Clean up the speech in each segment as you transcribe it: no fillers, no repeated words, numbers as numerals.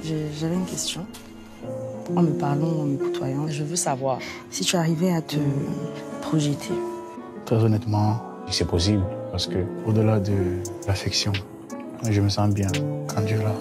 J'avais une question. En me parlant, en me côtoyant, je veux savoir si tu arrivais à te projeter. Très honnêtement, c'est possible parce que au-delà de l'affection, je me sens bien quand tu es là.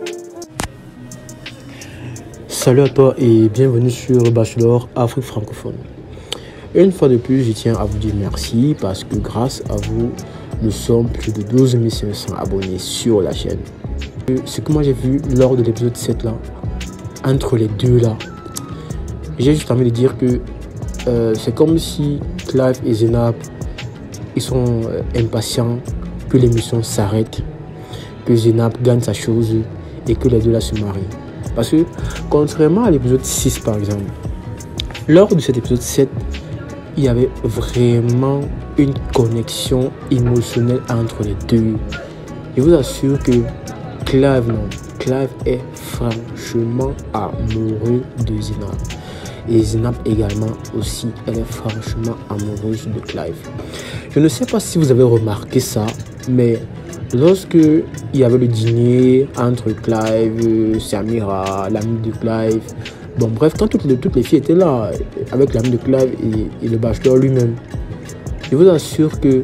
Salut à toi et bienvenue sur Bachelor Afrique francophone. Une fois de plus, je tiens à vous dire merci parce que grâce à vous, nous sommes plus de 12 500 abonnés sur la chaîne. Ce que moi j'ai vu lors de l'épisode 7 là, entre les deux là, j'ai juste envie de dire que c'est comme si Clive et Zenab, ils sont impatients que l'émission s'arrête, que Zenab gagne sa chose et que les deux là se marient. Parce que contrairement à l'épisode 6 par exemple, lors de cet épisode 7, il y avait vraiment une connexion émotionnelle entre les deux. Je vous assure que Clive est franchement amoureux de Zenab. Et Zenab également aussi, elle est franchement amoureuse de Clive. Je ne sais pas si vous avez remarqué ça, mais lorsque il y avait le dîner entre Clive, Samira, l'ami de Clive, bon bref, quand toutes les filles étaient là, avec l'ami de Clive et le bachelor lui-même, je vous assure que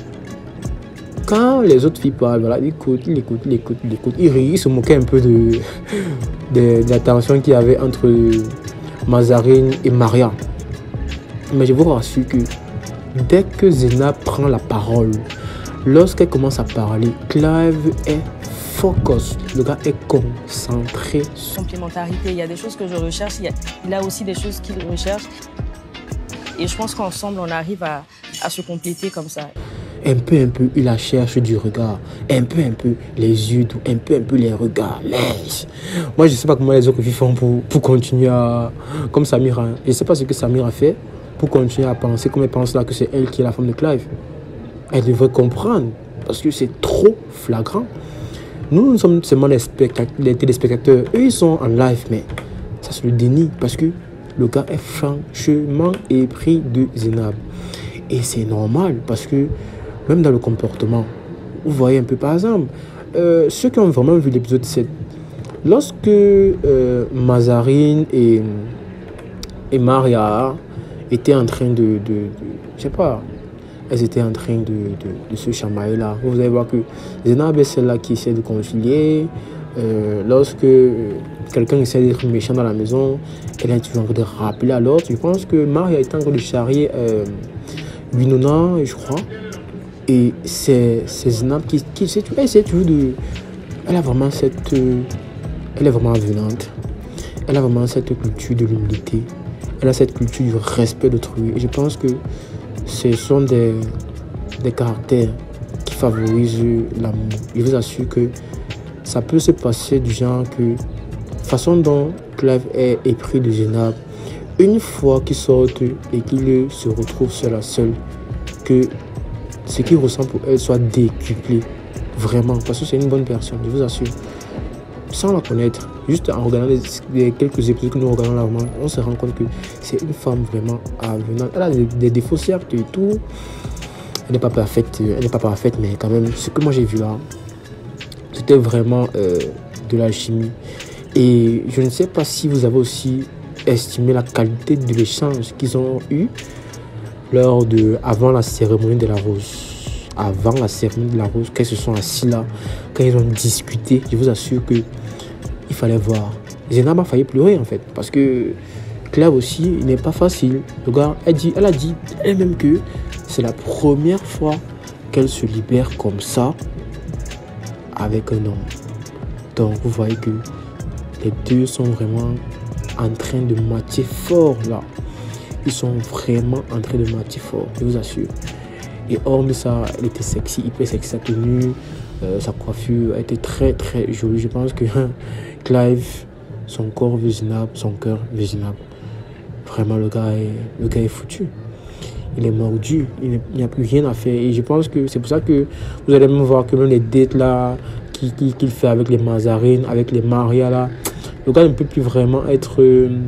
quand les autres filles parlent, voilà, il écoute, il rit, il se moquait un peu de la tension qu'il y avait entre Mazarine et Maria. Mais je vous rassure que dès que Zena prend la parole, lorsqu'elle commence à parler, Clive est focus, le gars est concentré. Complémentarité, il y a des choses que je recherche, il a aussi des choses qu'il recherche. Et je pense qu'ensemble, on arrive à se compléter comme ça. Un peu, il la cherche du regard. Un peu, les yeux doux. Un peu, les regards. Moi, je ne sais pas comment les autres filles font pour continuer à... Comme Samira. Je ne sais pas ce que Samira fait pour continuer à penser comme elle pense là que c'est elle qui est la femme de Clive. Elle devrait comprendre parce que c'est trop flagrant. Nous sommes seulement les téléspectateurs. Eux, ils sont en live, mais ça c'est le déni parce que le gars est franchement épris de Zenab. Et c'est normal parce que même dans le comportement, vous voyez un peu par exemple, ceux qui ont vraiment vu l'épisode 7, lorsque Mazarine et Maria étaient en train je sais pas, elles étaient en train de se chamailler là. Vous allez voir que Zenab est celle-là qui essaie de concilier. Lorsque quelqu'un essaie d'être méchant dans la maison, elle est toujours en train de rappeler à l'autre. Je pense que Maria est en train de charrier Winona, je crois. Et c'est Zenab qui essaie toujours de... Elle est vraiment avenante. Elle a vraiment cette culture de l'humilité. Elle a cette culture du respect d'autrui. Et je pense que ce sont des caractères qui favorisent l'amour. Je vous assure que ça peut se passer du genre que la façon dont Clive est épris de Zenab, une fois qu'il sort et qu'il se retrouve seul à seul, que ce qu'il ressent pour elle soit décuplé. Vraiment, parce que c'est une bonne personne, je vous assure. Sans la connaître, juste en regardant les quelques épisodes que nous regardons là, on se rend compte que c'est une femme vraiment avenante. Elle a des défauts certes et tout. Elle n'est pas parfaite, mais quand même, ce que moi j'ai vu là, c'était vraiment de l'alchimie. Et je ne sais pas si vous avez aussi estimé la qualité de l'échange qu'ils ont eu avant la cérémonie de la rose. Avant la cérémonie de la rose, quand ils se sont assis là, quand ils ont discuté, je vous assure que il fallait voir. Zenab a failli pleurer en fait, parce que Clive aussi, il n'est pas facile. Le gars, elle a dit elle-même que c'est la première fois qu'elle se libère comme ça avec un homme. Donc vous voyez que les deux sont vraiment en train de matcher fort là. Ils sont vraiment en train de matcher fort, je vous assure. Et hormis ça, elle était sexy, hyper sexy, sa tenue, sa coiffure, elle était très très jolie. Je pense que Clive, son corps veut Zenab, son cœur veut Zenab. Vraiment, le gars est foutu. Il est mordu, il n'y a plus rien à faire. Et je pense que c'est pour ça que vous allez même voir que même les dates là qu'il fait avec les Mazarines, avec les Maria là, le gars ne peut plus vraiment être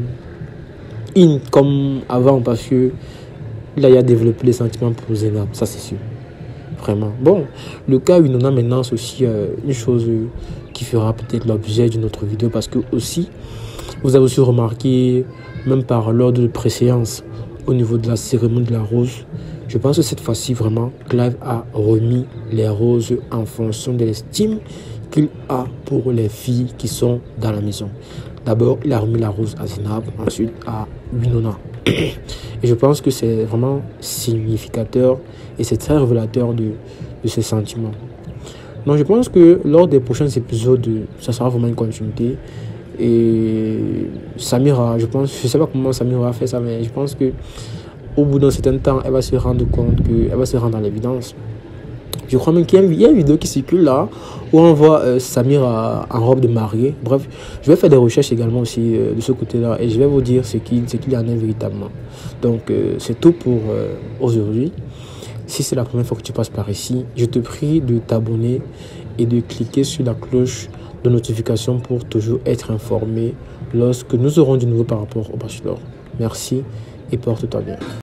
in comme avant parce que il a développé des sentiments pour Zenab, ça c'est sûr. Vraiment. Bon, le cas Winona maintenant c'est aussi une chose qui fera peut-être l'objet d'une autre vidéo, parce que aussi, vous avez aussi remarqué, même par l'ordre de préséance, au niveau de la cérémonie de la rose, je pense que cette fois-ci, vraiment, Clive a remis les roses en fonction de l'estime qu'il a pour les filles qui sont dans la maison. D'abord, il a remis la rose à Zainab, ensuite à Winona. Et je pense que c'est vraiment significateur et c'est très révélateur de ses sentiments. Donc je pense que lors des prochains épisodes, ça sera vraiment une continuité. Et Samira, je sais pas comment Samira a fait ça, mais je pense que au bout d'un certain temps, elle va se rendre compte elle va se rendre dans l'évidence. Je crois même qu'il y a une vidéo qui circule là où on voit Samira en robe de mariée. Bref, je vais faire des recherches également aussi de ce côté-là et je vais vous dire ce qu'il y en a véritablement. Donc c'est tout pour aujourd'hui. Si c'est la première fois que tu passes par ici, je te prie de t'abonner et de cliquer sur la cloche de notification pour toujours être informé lorsque nous aurons du nouveau par rapport au bachelor. Merci et porte-toi bien.